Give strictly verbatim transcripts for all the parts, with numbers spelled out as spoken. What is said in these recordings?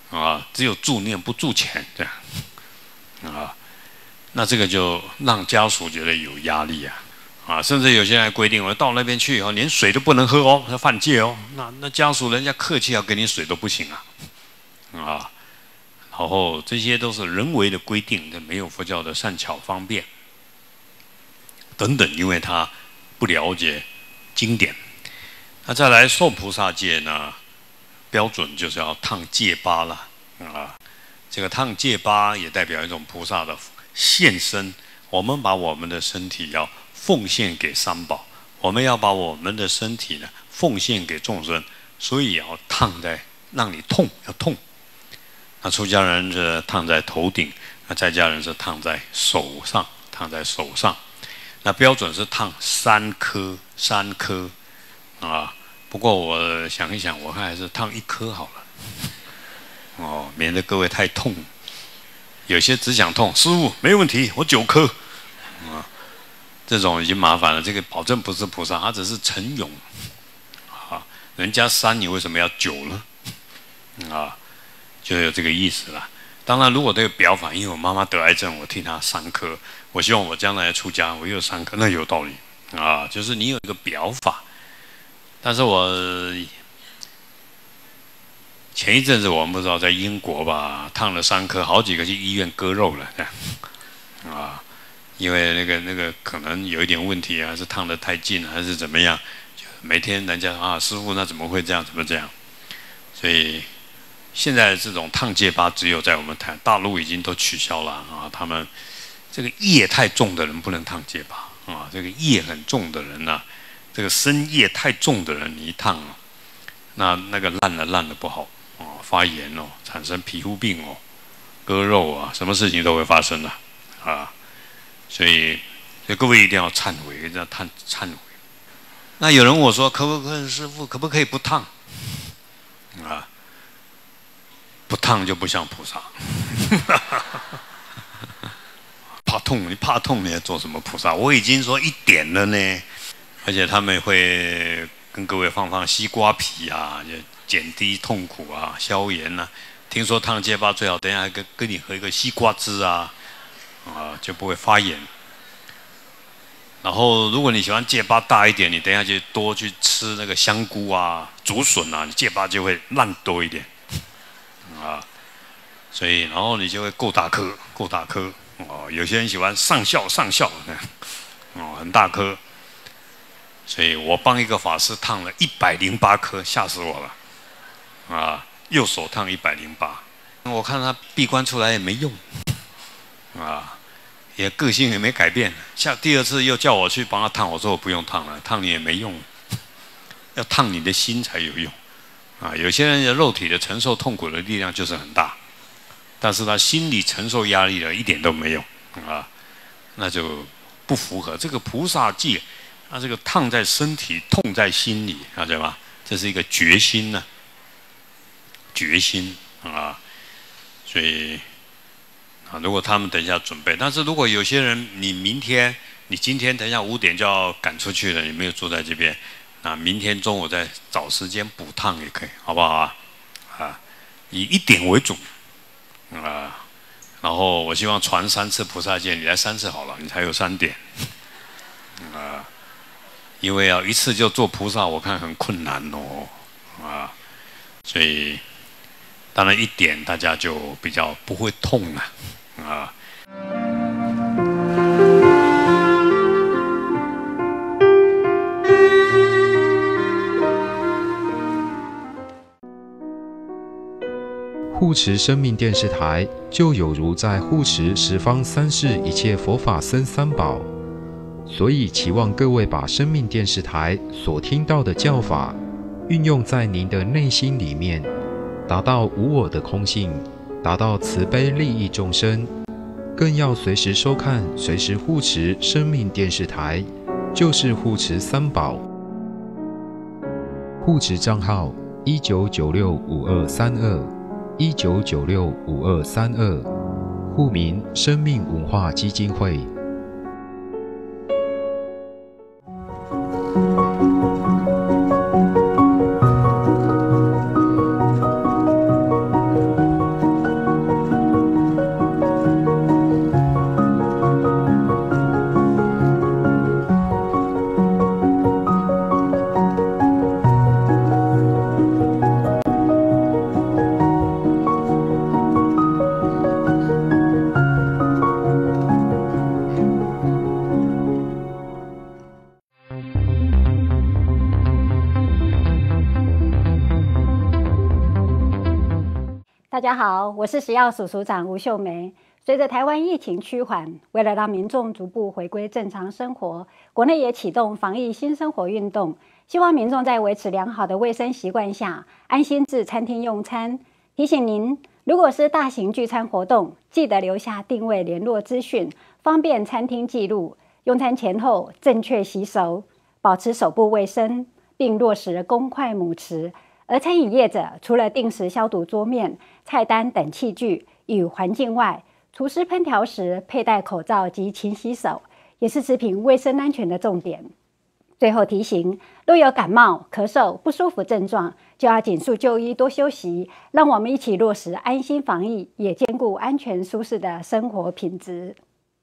啊，只有助念不助钱这样啊，那这个就让家属觉得有压力啊啊，甚至有些人还规定，我到那边去以后连水都不能喝哦，要犯戒哦。那那家属人家客气要给你水都不行啊啊，然后这些都是人为的规定，这没有佛教的善巧方便等等，因为他不了解经典。那再来受菩萨戒呢，标准就是要烫戒疤了啊。这个烫戒疤也代表一种菩萨的献身，我们把我们的身体要奉献给三宝，我们要把我们的身体呢奉献给众生，所以要烫在让你痛，要痛。那出家人是烫在头顶，那在家人是烫在手上，烫在手上。那标准是烫三颗，三颗啊。不过我想一想，我看还是烫一颗好了，哦，免得各位太痛。有些只想痛，师父没问题，我九颗啊，这种已经麻烦了。这个保证不是菩萨，他只是成勇啊。人家三，你为什么要九呢？啊，就有这个意思了。当然，如果这个表法，因为我妈妈得癌症，我替她三颗，我希望我将来出家，我有三颗，那有道理啊。就是你有一个表法。但是我前一阵子我们不知道在英国吧，烫了三颗，好几个去医院割肉了，啊，因为那个那个可能有一点问题啊，还是烫得太近，还是怎么样？就每天人家啊，师父那怎么会这样？怎么这样？所以现在这种烫戒疤只有在我们台大陆已经都取消了啊，他们这个业太重的人不能烫戒疤啊，这个业很重的人呢、啊。这个身业太重的人，你一烫哦，那那个烂了烂的不好哦，发炎哦，产生皮肤病哦，割肉啊，什么事情都会发生的啊。所以，所以各位一定要忏悔，要忏忏悔。那有人问我说，可不可以师父，可不可以不烫啊？不烫就不像菩萨。怕痛，你怕痛，你要做什么菩萨？我已经说一点了呢。而且他们会跟各位放放西瓜皮啊，就减低痛苦啊，消炎啊。听说烫戒疤最好，等一下还跟跟你喝一个西瓜汁啊，啊就不会发炎。然后如果你喜欢戒疤大一点，你等一下就多去吃那个香菇啊、竹笋啊，你戒疤就会烂多一点啊。所以然后你就会够大颗，够大颗哦。有些人喜欢上校上校，哦很大颗。所以我帮一个法师烫了一百零八颗，吓死我了，啊，右手烫一百零八，我看他闭关出来也没用，啊，也个性也没改变。下第二次又叫我去帮他烫，我说我不用烫了，烫你也没用，要烫你的心才有用，啊，有些人的肉体的承受痛苦的力量就是很大，但是他心理承受压力的一点都没有，啊，那就不符合这个菩萨戒。那、啊、这个烫在身体，痛在心里，晓得吗？这是一个决心呢、啊，决心啊！所以啊，如果他们等一下准备，但是如果有些人，你明天、你今天等一下五点就要赶出去了，你没有住在这边，那明天中午再找时间补烫也可以，好不好啊？啊，以一点为主啊，然后我希望传三次菩萨戒，你来三次好了，你才有三点啊。因为啊，一次就做菩萨，我看很困难哦，啊，所以当然一点大家就比较不会痛了，啊。 护持生命电视台，就有如在护持十方三世一切佛法僧三宝。所以期望各位把生命电视台所听到的教法运用在您的内心里面，达到无我的空性，达到慈悲利益众生，更要随时收看，随时护持生命电视台，就是护持三宝。护持账号一九九六五二三二一九九六五二三二，户名生命文化基金会。 大家好，我是食药署署长吴秀梅。随着台湾疫情趋缓，为了让民众逐步回归正常生活，国内也启动防疫新生活运动，希望民众在维持良好的卫生习惯下，安心至餐厅用餐。提醒您，如果是大型聚餐活动，记得留下定位联络资讯，方便餐厅记录。用餐前后正确洗手，保持手部卫生，并落实公筷母匙。而餐饮业者除了定时消毒桌面、菜单等器具与环境外，厨师烹调时佩戴口罩及勤洗手，也是食品卫生安全的重点。最后提醒，若有感冒、咳嗽、不舒服症状，就要紧速就医，多休息。让我们一起落实安心防疫，也兼顾安全舒适的生活品质。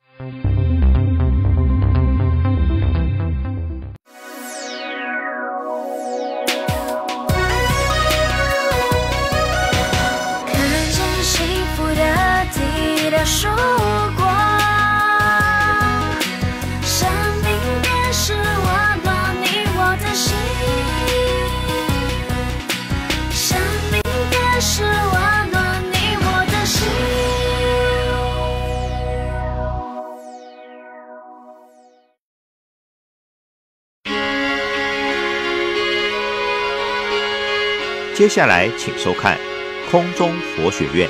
曙光，生命便是温暖你我的心，生命便是温暖你我的心。 接下来，请收看空中佛学院。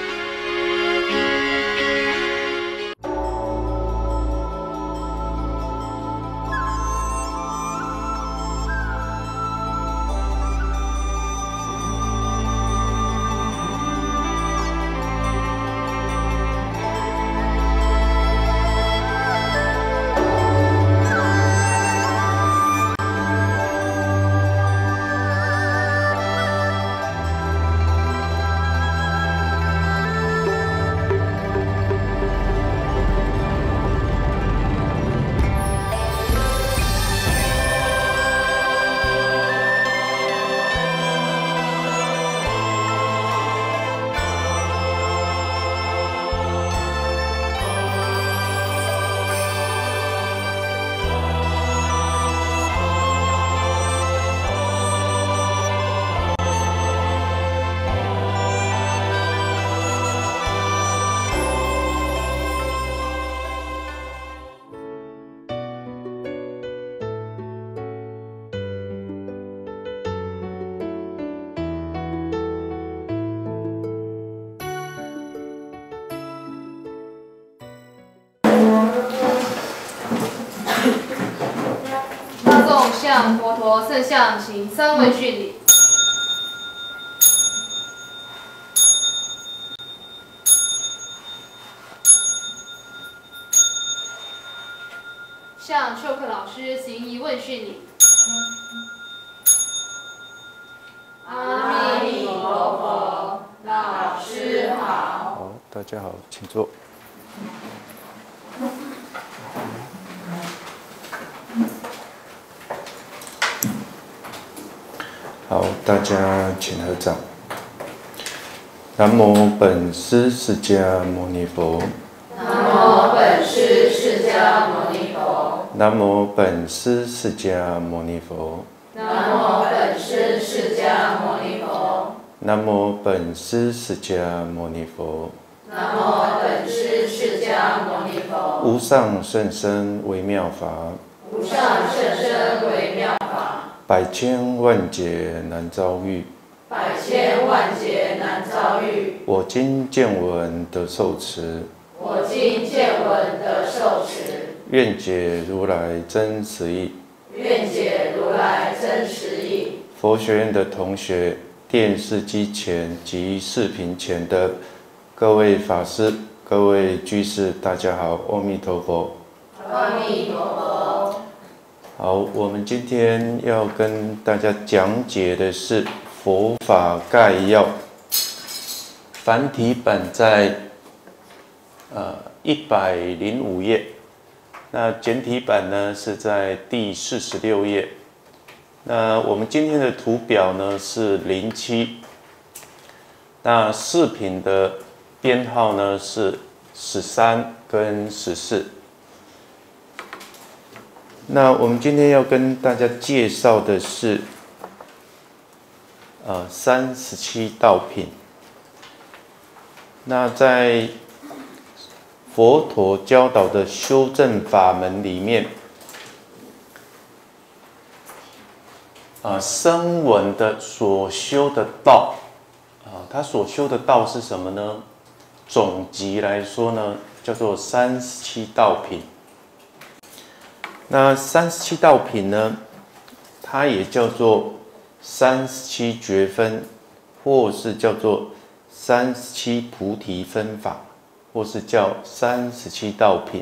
向佛陀圣像行三问讯礼。向授课老师行一问讯礼。阿弥陀佛，老师好。 好，大家好，请坐。好，大家请合掌。南无本师释迦牟尼佛。 南无本师释迦牟尼佛。 南无本师释迦牟尼佛。 南无本师释迦牟尼佛。 南无本师释迦牟尼佛。 南无本师释迦牟尼佛。 无上甚深微妙法。 无上甚深微妙法。 百千万劫难遭遇。 百千万劫难遭遇。 我今见闻得受持。 我今见闻得受持。 愿解如来真实义。 愿解如来真实义。 佛学院的同学，电视机前及视频前的各位法师、各位居士，大家好，阿弥陀佛。 阿弥陀佛。 好，我们今天要跟大家讲解的是《佛法概要》，繁体版在呃一百零五页，那简体版呢是在第四十六页。那我们今天的图表呢是零七，那视频的编号呢是十三跟十四。那我们今天要跟大家介绍的是，呃，三十七道品。 那在佛陀教导的修正法门里面，啊，声闻的所修的道，啊，他所修的道是什么呢？总集来说呢，叫做三十七道品。那三十七道品呢，它也叫做三十七觉分，或是叫做三十七菩提分法，或是叫三十七道品。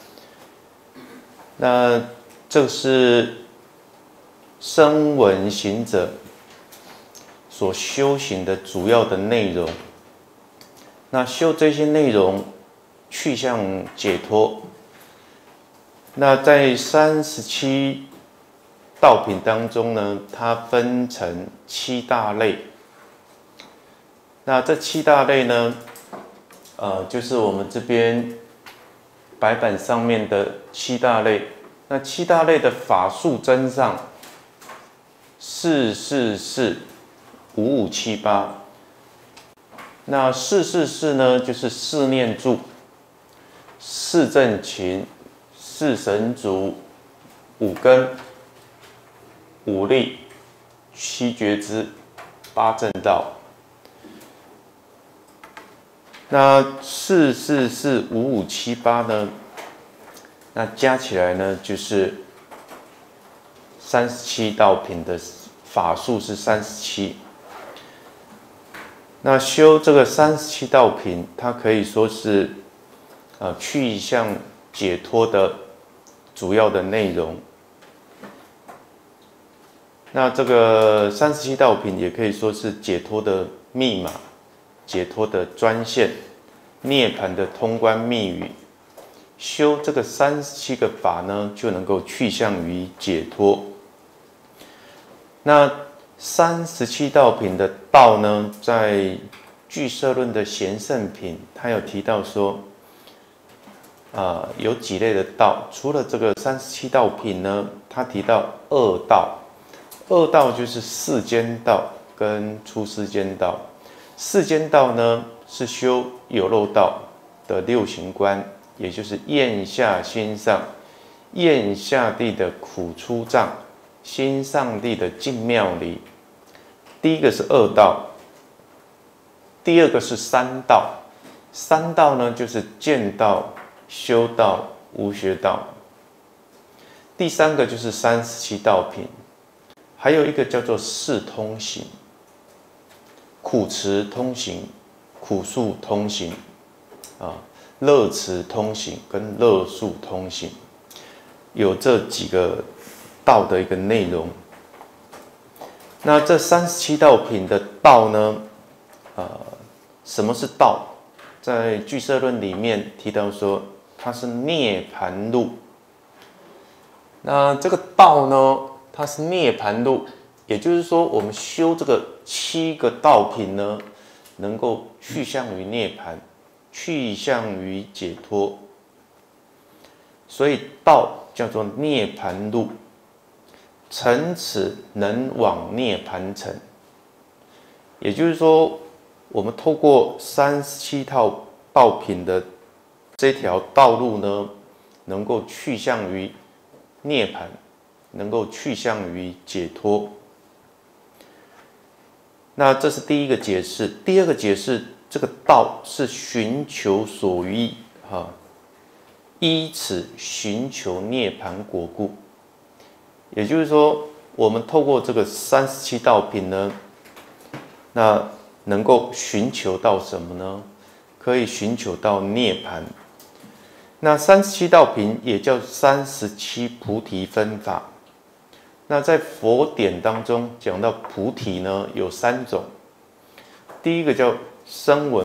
那这是声闻行者所修行的主要的内容。那修这些内容，去向解脱。那在三十七道品当中呢，它分成七大类。那这七大类呢，呃，就是我们这边白板上面的七大类。那七大类的法数增上，四四四五五七八。那四四四呢，就是四念住、四正勤、四神足、五根、五力、七觉支、八正道。那四四四五五七八呢，那加起来呢，就是三十七道品的法数是三十七。那修这个三十七道品，它可以说是呃去向解脱的主要的内容。那这个三十七道品也可以说是解脱的密码、解脱的专线、涅槃的通关密语。修这个三十七个法呢，就能够去向于解脱。那三十七道品的道呢，在俱舍论的贤圣品，他有提到说，啊、呃，有几类的道。除了这个三十七道品呢，他提到二道，二道就是世间道跟出世间道。世间道呢，是修有漏道的六行观，也就是咽下心上，咽下地的苦出障，心上地的净妙理。第一个是二道，第二个是三道。三道呢，就是见道、修道、无学道。第三个就是三十七道品，还有一个叫做四通行：苦持通行、苦宿通行啊、乐持通行跟乐宿通行，有这几个道的一个内容。那这三十七道品的道呢，呃，什么是道？在俱舍论里面提到说，它是涅槃路。那这个道呢，它是涅槃路，也就是说，我们修这个七个道品呢，能够去向于涅槃，去向于解脱。所以道叫做涅槃路。乘此能往涅槃城，也就是说，我们透过三十七套道品的这条道路呢，能够去向于涅槃，能够去向于解脱。那这是第一个解释。第二个解释，这个道是寻求所依，哈，依此寻求涅槃果故。也就是说，我们透过这个三十七道品呢，那能够寻求到什么呢？可以寻求到涅槃。那三十七道品也叫三十七菩提分法。那在佛典当中讲到菩提呢，有三种。第一个叫声闻